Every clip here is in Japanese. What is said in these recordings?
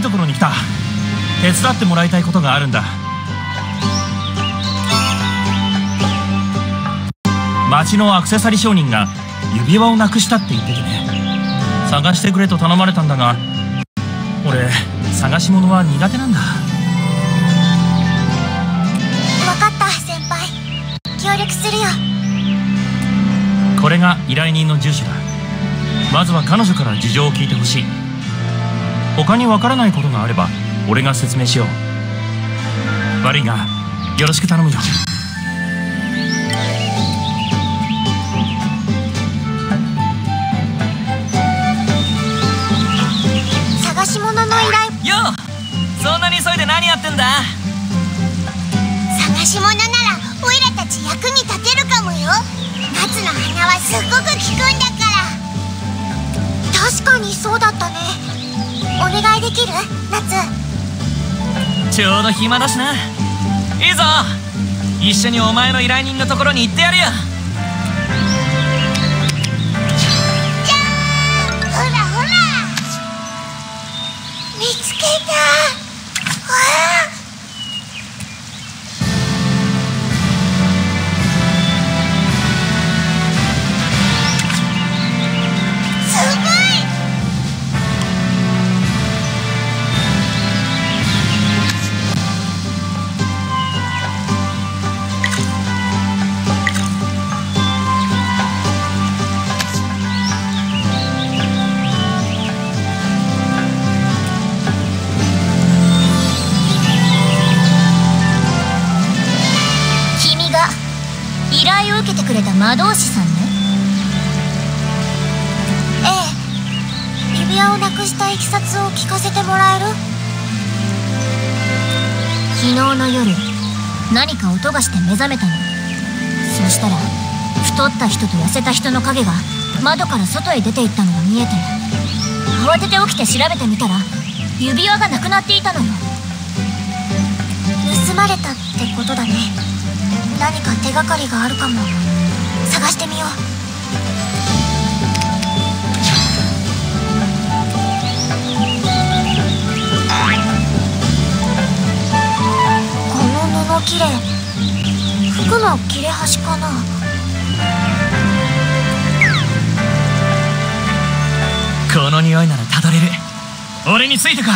ところに来た。手伝ってもらいたいことがあるんだ。町のアクセサリー商人が指輪をなくしたって言っててね、探してくれと頼まれたんだが、俺探し物は苦手なんだ。 分かった、先輩。協力するよ。 これが依頼人の住所だ。まずは彼女から事情を聞いてほしい。他にわからないことがあれば俺が説明しよう。悪いがよろしく頼むよ。 探し物の依頼よう、そんなに急いで何やってんだ。 探し物ならオイラたち役に立てるかもよ。夏の花はすっごく効くんだから。確かにそうだったね。お願いできる？夏。 ちょうど暇だしな。いいぞ、一緒にお前の依頼人のところに行ってやるよ。 じゃーん、ほらほら、見つけた。わあ、すごい。君が依頼を受けてくれた魔導士さんね。ええ、指輪をなくしたいきさつを聞かせてもらえる？昨日の夜、何か音がして目覚めたの。そしたら太った人と痩せた人の影が窓から外へ出て行ったのが見えて、慌てて起きて調べてみたら指輪がなくなっていたのよ。盗まれたってことだね。何か手がかりがあるかも。探してみよう。この布きれい。服の切れ端かな。 この匂いならたどれる。俺についてこい。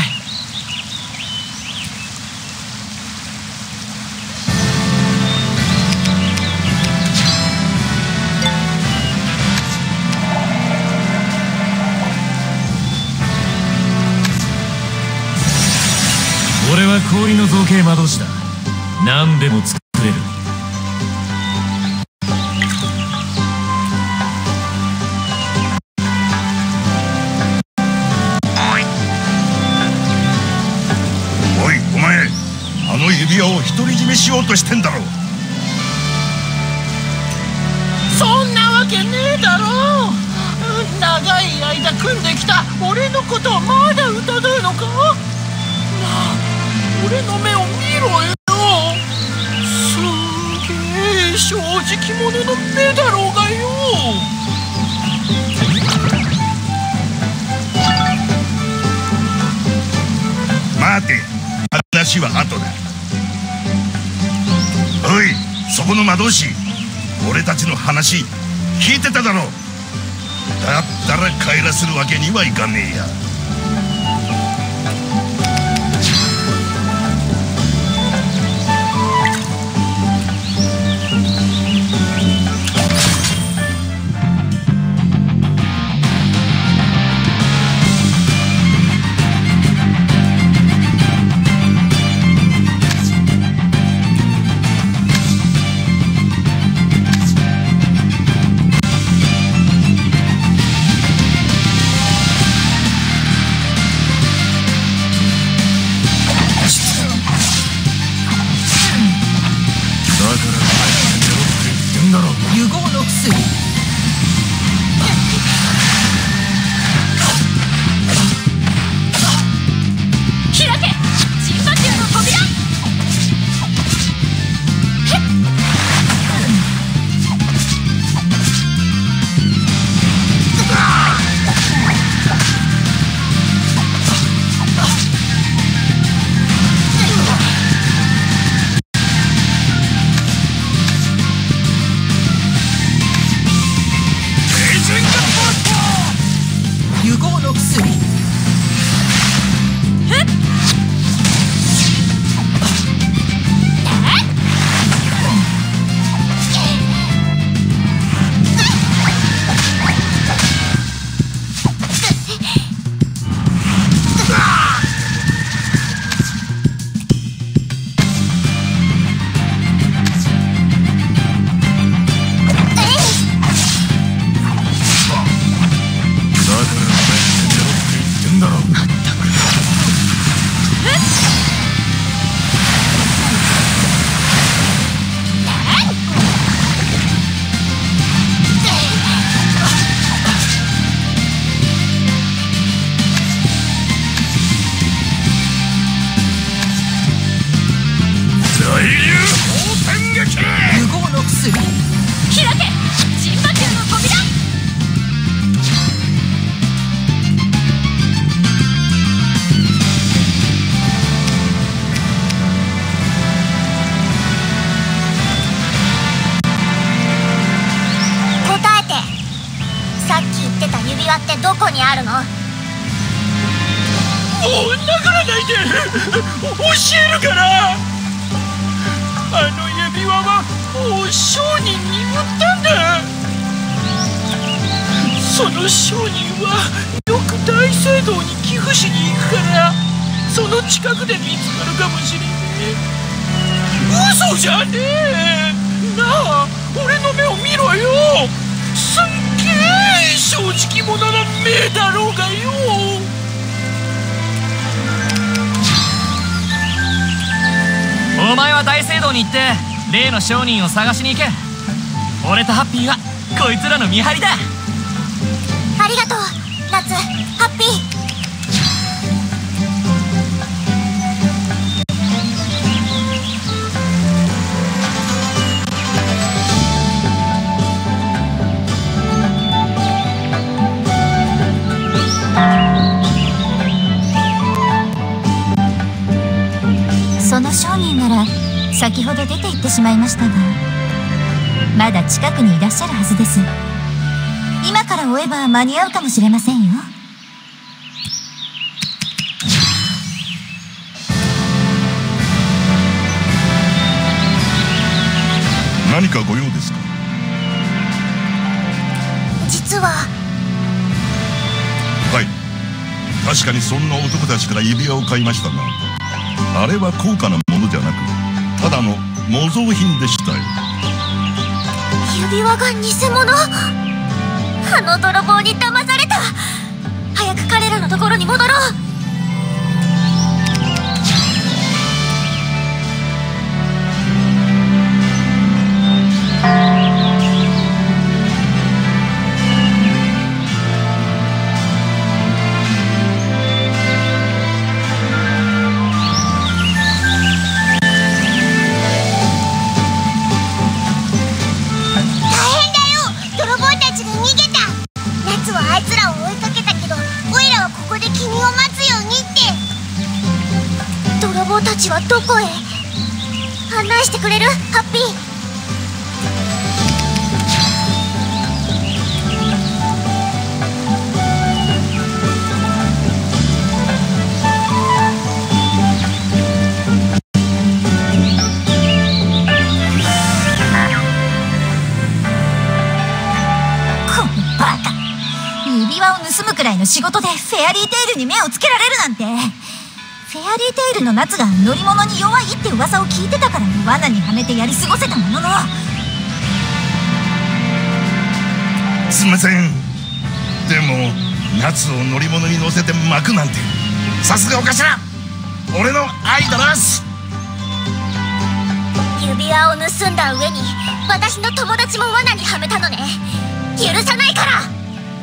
俺は氷の造形魔導士だ。何でも作れる。 おいお前、あの指輪を独り占めしようとしてんだろ。 そんなわけねえだろ。長い間組んできた俺のことをまだ疑うのか。なあ、俺の目を見ろよ。すげえ正直者の目だろうがよ。 待て、話は後だ。おい、そこの魔導士、俺たちの話聞いてただろ。だったら帰らせるわけにはいかねえや。 融合の薬。開け、ジンバティアの扉。 ってどこにあるの？ もう殴らないで教えるから。あの指輪はもう商人に売ったんだ。その商人はよく大聖堂に寄付しに行くから、その近くで見つかるかもしれねえ。嘘じゃねえ。なあ、俺の目を見ろよ。すっげえ正直者の目だろうがよ。 お前は大聖堂に行って例の商人を探しに行け。俺とハッピーはこいつらの見張りだ。 ありがとう夏、ハッピー。その商人なら先ほど出て行ってしまいましたが、まだ近くにいらっしゃるはずです。今から追えば間に合うかもしれませんよ。 何かご用ですか？ 実は。 はい、確かにそんな男たちから指輪を買いましたが、あれは高価なものじゃなく、ただの模造品でしたよ。 指輪が偽物？あの泥棒に騙された。早く彼らのところに戻ろう。泥棒たちはどこへ？案内してくれる？ハッピー。このバカ、指輪を盗むくらいの仕事でフェアリーテイルに目をつけられるなんて。フェアリーテイルの夏が乗り物に弱いって噂を聞いてたから罠にはめてやり過ごせたものの。 すみません。でも夏を乗り物に乗せて巻くなんて、さすがお頭、俺の愛だなす。 指輪を盗んだ上に私の友達も罠にはめたのね。許さないから。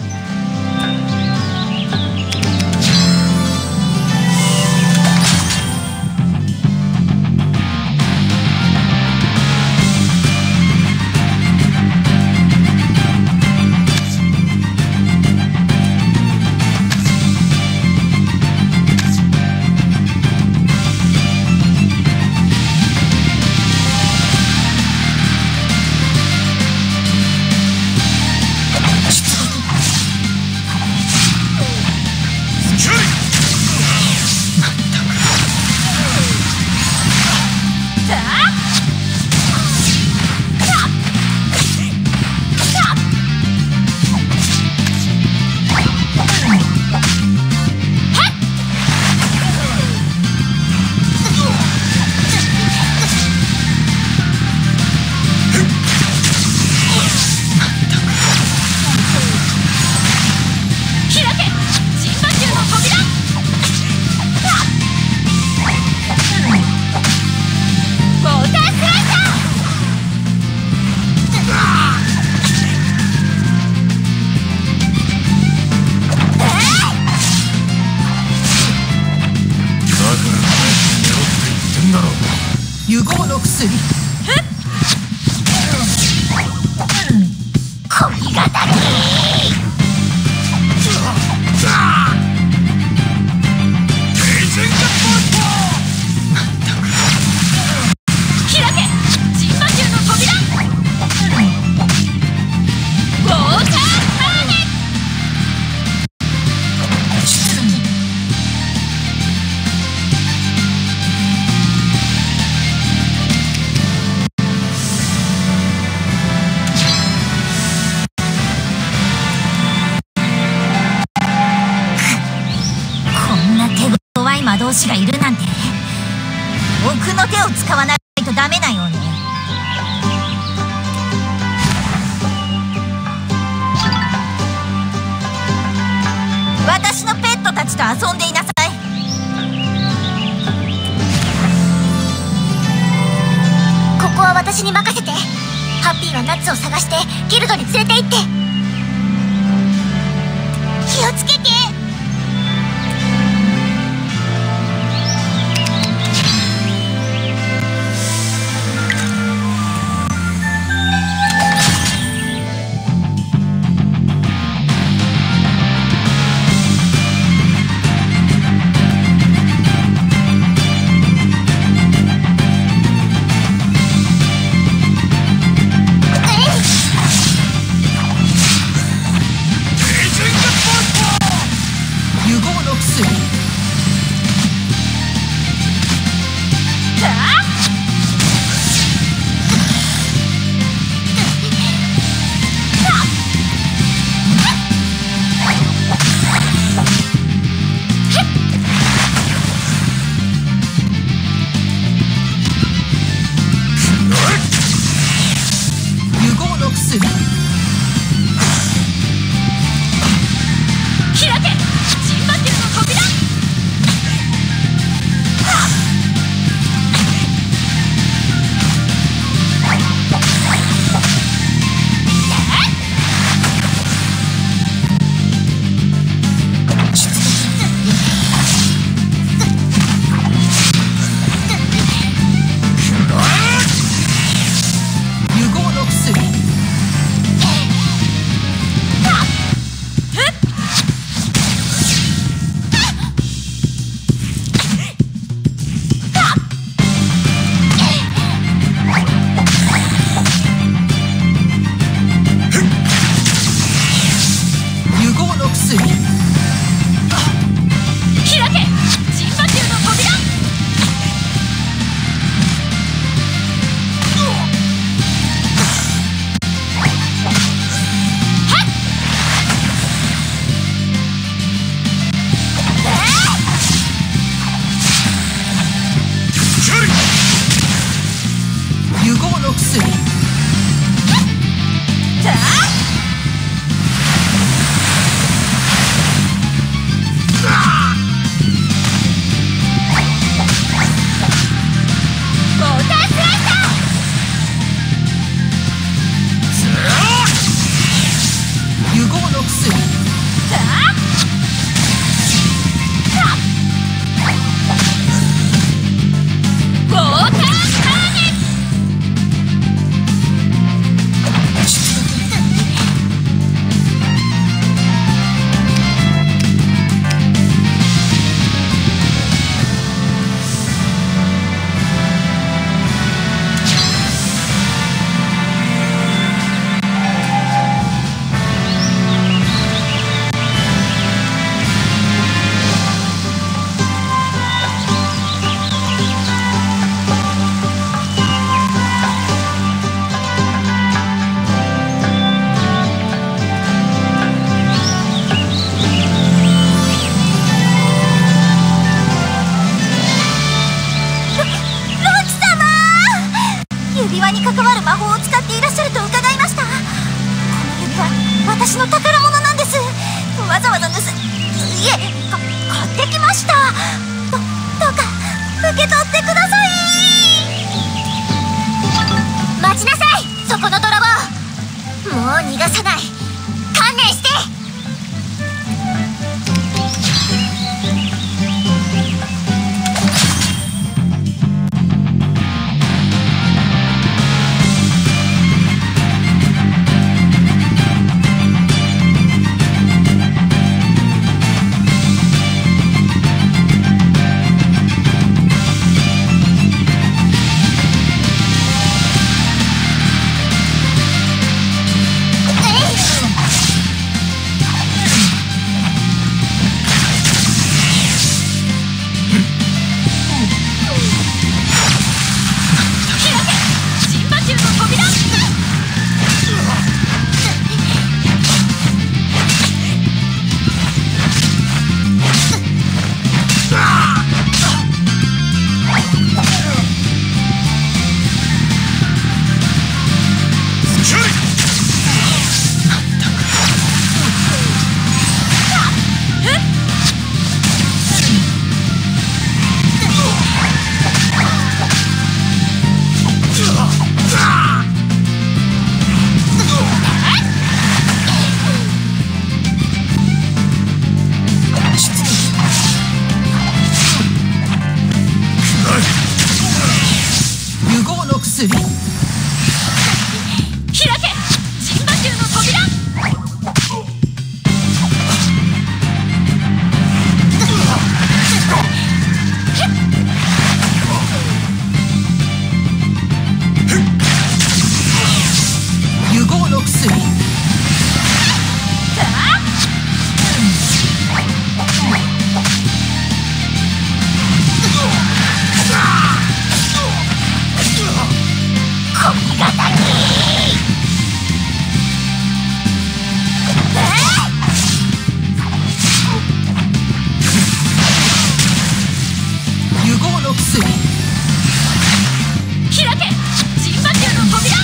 湯合の薬。 恋敵。開け神魔球の扉。ウォーターターネ。 上司がいるなんて奥の手を使わないとダメなようね。私のペットたちと遊んでいなさい。ここは私に任せて。ハッピーはナッツを探してギルドに連れて行って。気をつけて。私の宝物なんです。わざわざ買ってきました。どうか受け取ってください。待ちなさい、そこの泥棒。もう逃がさない。観念して。 薬。融合の薬。 開け神魔球の扉。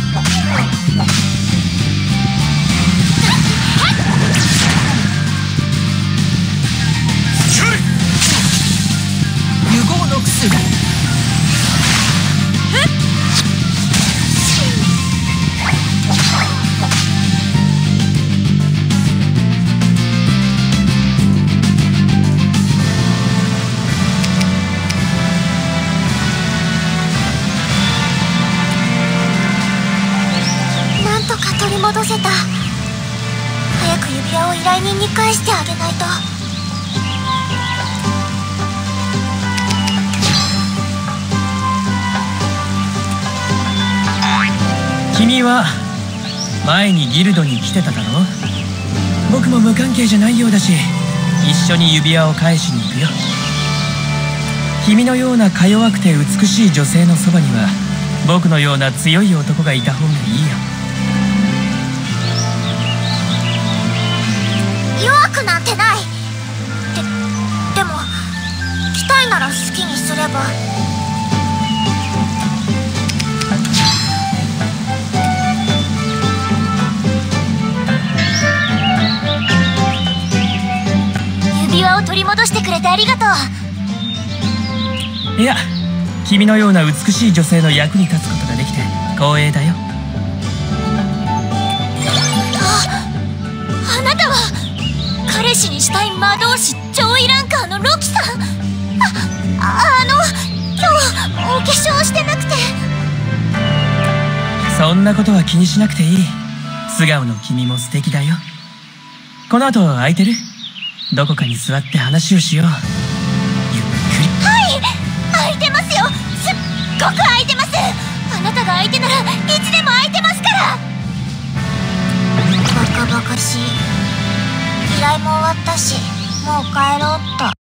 融合の薬。 なんとか取り戻せた。早く指輪を依頼人に返してあげないと。 君は前にギルドに来てただろ。僕も無関係じゃないようだし、一緒に指輪を返しに行くよ。君のようなか弱くて美しい女性のそばには僕のような強い男がいた方がいいよ。 弱くなんてない。でも来たいなら好きにすれば。指輪を取り戻してくれてありがとう。 いや、君のような美しい女性の役に立つことができて光栄だよ。 あなたは彼氏にしたい魔導士上位ランカーのロキさん。今日お化粧してなくて。 そんなことは気にしなくていい。素顔の君も素敵だよ。この後空いてる？どこかに座って話をしよう。ゆっくり。 はい空いてますよ。すっごく空いてます。あなたが相手ならいつでも空いてますから。バカバカしい。依頼も終わったしもう帰ろうっと。